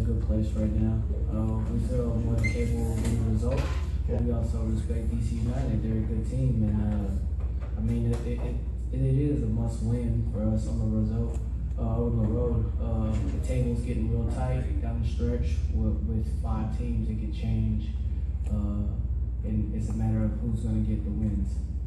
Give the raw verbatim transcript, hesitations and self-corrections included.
a good place right now. Uh, we feel more than capable of winning the result. But we also respect D C United. They're a good team, and uh, I mean, it, it, it, it is a must-win for us on the result. Uh, on the road, uh, the table's getting real tight down the stretch with, with five teams. It could change, uh, and it's a matter of who's going to get the wins.